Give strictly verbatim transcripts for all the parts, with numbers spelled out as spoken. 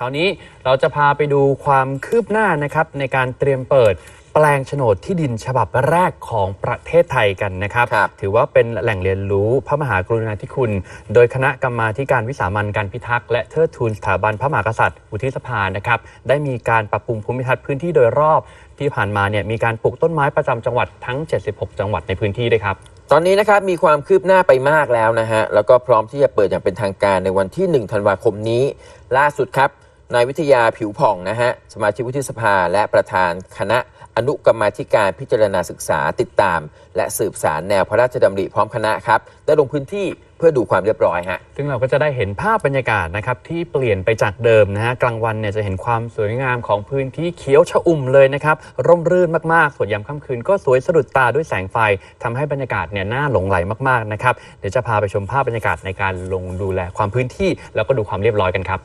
คราวนี้เราจะพาไปดูความคืบหน้านะครับในการเตรียมเปิดแปลงโฉนดที่ดินฉบับแรกของประเทศไทยกันนะครับถือว่าเป็นแหล่งเรียนรู้พระมหากรุณาธิคุณโดยคณะกรรมาธิการวิสามัญการพิทักษ์และเทิดทูนสถาบันพระมหากษัตริย์วุฒิสภานะครับได้มีการปรับปรุงภูมิทัศน์พื้นที่โดยรอบที่ผ่านมาเนี่ยมีการปลูกต้นไม้ประจำจังหวัดทั้งเจ็ดสิบหกจังหวัดในพื้นที่ด้วยครับตอนนี้นะครับมีความคืบหน้าไปมากแล้วนะฮะแล้วก็พร้อมที่จะเปิดอย่างเป็นทางการในวันที่หนึ่งธันวาคมนี้ล่าสุดครับนายวิทยาผิวผ่องนะฮะสมาชิกวุฒิสภาและประธานคณะอนุกรรมาธิการพิจารณาศึกษาติดตามและสืบสารแนวพระราชดำริพร้อมคณะครับได้ลงพื้นที่เพื่อดูความเรียบร้อยฮะซึ่งเราก็จะได้เห็นภาพบรรยากาศนะครับที่เปลี่ยนไปจากเดิมนะฮะกลางวันเนี่ยจะเห็นความสวยงามของพื้นที่เขียวชอุ่มเลยนะครับร่มรื่นมากๆส่วนยามค่ำคืนก็สวยสะดุดตาด้วยแสงไฟทำให้บรรยากาศเนี่ยน่าหลงไหลมากๆนะครับเดี๋ยวจะพาไปชมภาพบรรยากาศในการลงดูแลความพื้นที่แล้วก็ดูความเรียบร้อยกันครับ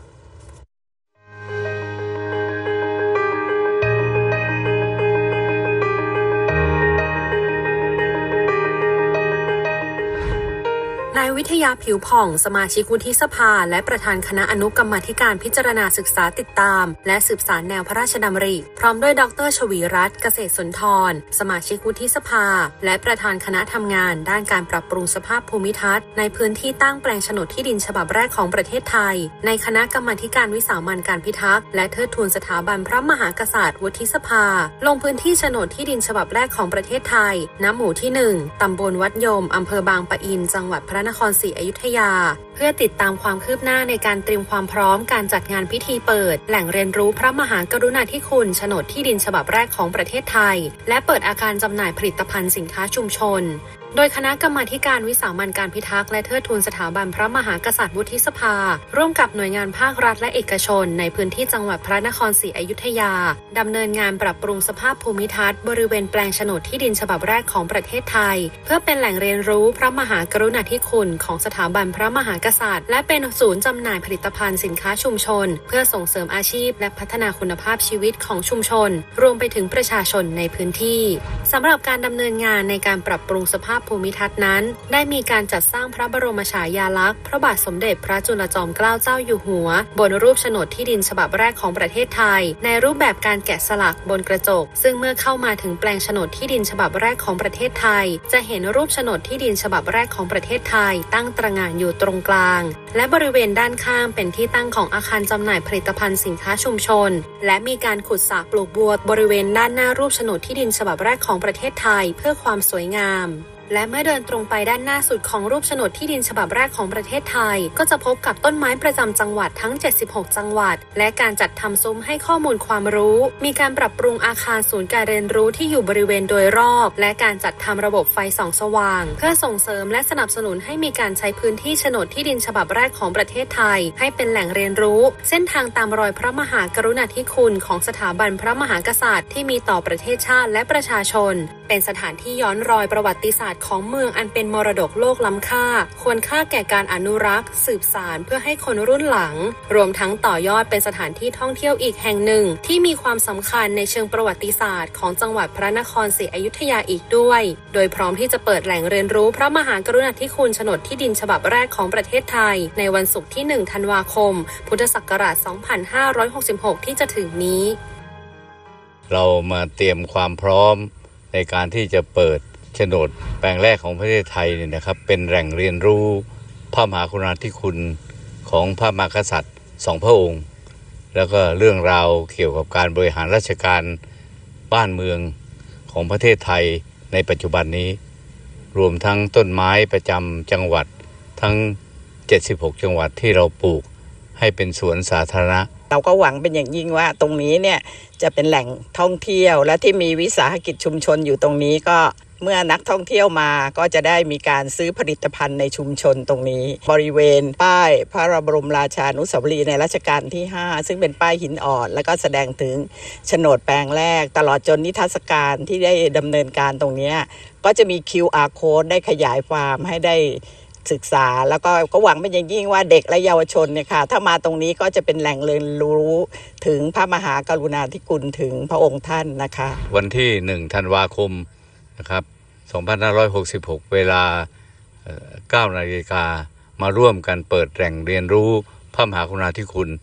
นายวิทยาผิวผ่องสมาชิกวุฒิสภาและประธานคณะอนุกรรมาธิการพิจารณาศึกษาติดตามและสืบสารแนวพระราชดำริพร้อมด้วยดร.ชวีรัตน์เกษตรสุนทรสมาชิกวุฒิสภาและประธานคณะทำงานด้านการปรับปรุงสภาพภูมิทัศน์ในพื้นที่ตั้งแปลงโฉนดที่ดินฉบับแรกของประเทศไทยในคณะกรรมาธิการวิสามัญการพิทักษ์และเทิดทูนสถาบันพระมหากษัตริย์วุฒิสภาลงพื้นที่โฉนดที่ดินฉบับแรกของประเทศไทยณหมู่ที่หนึ่งตำบลวัดยมอำเภอบางปะอินจังหวัดพระนครศรีอยุธยาเพื่อติดตามความคืบหน้าในการเตรียมความพร้อมการจัดงานพิธีเปิดแหล่งเรียนรู้พระมหากรุณาธิคุณโฉนดที่ดินฉบับแรกของประเทศไทยและเปิดอาคารจำหน่ายผลิตภัณฑ์สินค้าชุมชนโดยคณะกรรมาธิการวิสามัญการพิทักษ์และเทิดทูนสถาบันพระมหากษัตริย์วุฒิสภาร่วมกับหน่วยงานภาครัฐและเอกชนในพื้นที่จังหวัดพระนครศรีอยุธยาดำเนินงานปรับปรุงสภาพภูมิทัศน์บริเวณแปลงโฉนดที่ดินฉบับแรกของประเทศไทยเพื่อเป็นแหล่งเรียนรู้พระมหากรุณาธิคุณของสถาบันพระมหากษัตริย์และเป็นศูนย์จำหน่ายผลิตภัณฑ์สินค้าชุมชนเพื่อส่งเสริมอาชีพและพัฒนาคุณภาพชีวิตของชุมชนรวมไปถึงประชาชนในพื้นที่สำหรับการดำเนินงานในการปรับปรุงสภาพภูมิทัศน์นั้นได้มีการจัดสร้างพระบรมฉายาลักษณ์พระบาทสมเด็จพระจุลจอมเกล้าเจ้าอยู่หัวบนรูปโฉนดที่ดินฉบับแรกของประเทศไทยในรูปแบบการแกะสลักบนกระจกซึ่งเมื่อเข้ามาถึงแปลงโฉนดที่ดินฉบับแรกของประเทศไทยจะเห็นรูปโฉนดที่ดินฉบับแรกของประเทศไทยตั้งตระหง่านอยู่ตรงกลางและบริเวณด้านข้างเป็นที่ตั้งของอาคารจำหน่ายผลิตภัณฑ์สินค้าชุมชนและมีการขุดสระปลูกบัวบริเวณด้านหน้ารูปโฉนดที่ดินฉบับแรกของประเทศไทยเพื่อความสวยงามและเมื่อเดินตรงไปด้านหน้าสุดของรูปโฉนดที่ดินฉบับแรกของประเทศไทยก็จะพบกับต้นไม้ประจำจังหวัดทั้งเจ็ดสิบหกจังหวัดและการจัดทำซุ้มให้ข้อมูลความรู้มีการปรับปรุงอาคารศูนย์การเรียนรู้ที่อยู่บริเวณโดยรอบและการจัดทำระบบไฟส่องสว่างเพื่อส่งเสริมและสนับสนุนให้มีการใช้พื้นที่โฉนดที่ดินฉบับแรกของประเทศไทยให้เป็นแหล่งเรียนรู้เส้นทางตามรอยพระมหากรุณาธิคุณของสถาบันพระมหากษัตริย์ที่มีต่อประเทศชาติและประชาชนเป็นสถานที่ย้อนรอยประวัติศาสตร์ของเมืองอันเป็นมรดกโลกล้ำค่าควรค่าแก่การอนุรักษ์สืบสานเพื่อให้คนรุ่นหลังรวมทั้งต่อยอดเป็นสถานที่ท่องเที่ยวอีกแห่งหนึ่งที่มีความสำคัญในเชิงประวัติศาสตร์ของจังหวัดพระนครศรีอยุธยาอีกด้วยโดยพร้อมที่จะเปิดแหล่งเรียนรู้พระมหากรุณาธิคุณโฉนดที่ดินฉบับแรกของประเทศไทยในวันศุกร์ที่หนึ่งธันวาคมพุทธศักราชสองพันห้าร้อยหกสิบหกที่จะถึงนี้เรามาเตรียมความพร้อมในการที่จะเปิดโฉนดแปลงแรกของประเทศไทยเนี่ยนะครับเป็นแหล่งเรียนรู้พระมหากรุณาธิคุณของพระมหากษัตริย์สองพระองค์แล้วก็เรื่องราวเกี่ยวกับการบริหารราชการบ้านเมืองของประเทศไทยในปัจจุบันนี้รวมทั้งต้นไม้ประจำจังหวัดทั้งเจ็ดสิบหกจังหวัดที่เราปลูกให้เป็นสวนสาธารณะเราก็หวังเป็นอย่างยิ่งว่าตรงนี้เนี่ยจะเป็นแหล่งท่องเที่ยวและที่มีวิสาหกิจชุมชนอยู่ตรงนี้ก็เมื่อนักท่องเที่ยวมาก็จะได้มีการซื้อผลิตภัณฑ์ในชุมชนตรงนี้บริเวณป้ายพระบรมราชานุสาวรีย์ในรัชกาลที่ห้าซึ่งเป็นป้ายหินอ่อนแล้วก็แสดงถึงโฉนดแปลงแรกตลอดจนนิทรรศการที่ได้ดำเนินการตรงนี้ก็จะมี คิว อาร์ Code ได้ขยายความให้ได้ศึกษาแล้วก็ก็หวังเป็นอย่างยิ่งว่าเด็กและเยาวชนเนี่ยค่ะถ้ามาตรงนี้ก็จะเป็นแหล่งเรียนรู้ถึงพระมหากรุณาธิคุณถึงพระองค์ท่านนะคะวันที่หนึ่งธันวาคมนะครับสองพันห้าร้อยหกสิบหกเวลาเก้านาฬิกามาร่วมกันเปิดแหล่งเรียนรู้พระมหากรุณาธิคุณม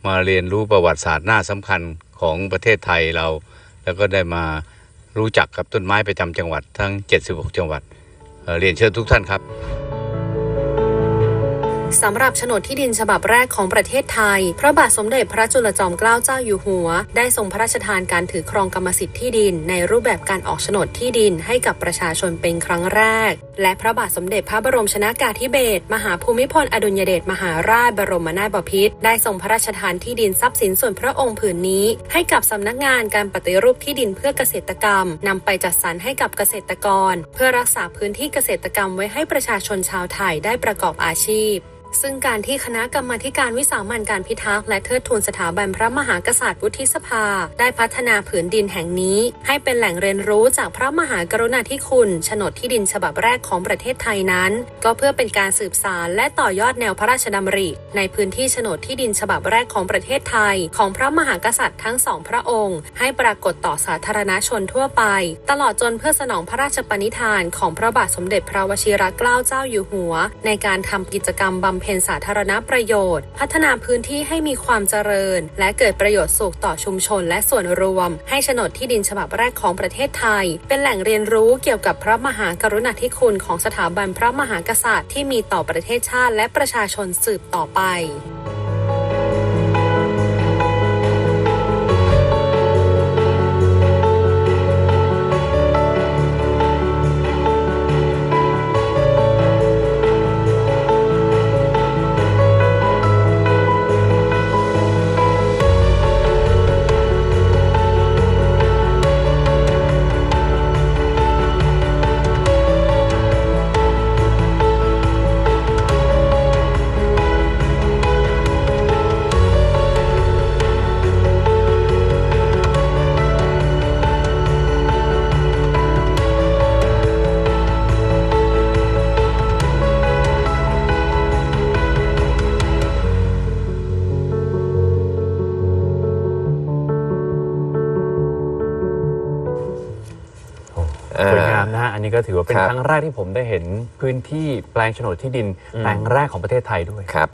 มาเรียนรู้ประวัติศาสตร์หน้าสำคัญของประเทศไทยเราแล้วก็ได้มารู้จักกับต้นไม้ประจำจังหวัดทั้งเจ็ดสิบหกจังหวัด เอ่อ เรียนเชิญทุกท่านครับสำหรับโฉนดที่ดินฉบับแรกของประเทศไทยพระบาทสมเด็จพระจุลจอมเกล้าเจ้าอยู่หัวได้ทรงพระราชทานการถือครองกรรมสิทธิ์ที่ดินในรูปแบบการออกโฉนดที่ดินให้กับประชาชนเป็นครั้งแรกและพระบาทสมเด็จพระบรมชนกาธิเบศรมหาภูมิพลอดุลยเดชมหาราชบรมนาถบพิตรได้ทรงพระราชทานที่ดินทรัพย์สินส่วนพระองค์ผืนนี้ให้กับสำนักงานการปฏิรูปที่ดินเพื่อเกษตรกรรมนำไปจัดสรรให้กับเกษตรกรเพื่อรักษาพื้นที่เกษตรกรรมไว้ให้ประชาชนชาวไทยได้ประกอบอาชีพซึ่งการที่คณะกรรมาธิการวิสามัญการพิทักษ์และเทิดทูนสถาบันพระมหากษัตริย์วุฒิสภาได้พัฒนาผืนดินแห่งนี้ให้เป็นแหล่งเรียนรู้จากพระมหากรุณาธิคุณโฉนดที่ดินฉบับแรกของประเทศไทยนั้นก็เพื่อเป็นการสืบสานและต่อยอดแนวพระราชดำริในพื้นที่โฉนดที่ดินฉบับแรกของประเทศไทยของพระมหากษัตริย์ทั้งสองพระองค์ให้ปรากฏต่อสาธารณชนทั่วไปตลอดจนเพื่อสนองพระราชปณิธานของพระบาทสมเด็จพระวชิรเกล้าเจ้าอยู่หัวในการทำกิจกรรมบำเพ็ญสาธารณประโยชน์พัฒนาพื้นที่ให้มีความเจริญและเกิดประโยชน์สุขต่อชุมชนและส่วนรวมให้โฉนดที่ดินฉบับแรกของประเทศไทยเป็นแหล่งเรียนรู้เกี่ยวกับพระมหากรุณาธิคุณของสถาบันพระมหากษัตริย์ที่มีต่อประเทศชาติและประชาชนสืบต่อไปสวยงามนะฮะอันนี้ก็ถือว่าเป็นครั้งแรกที่ผมได้เห็นพื้นที่แปลงโฉนดที่ดินแปลงแรกของประเทศไทยด้วยครับ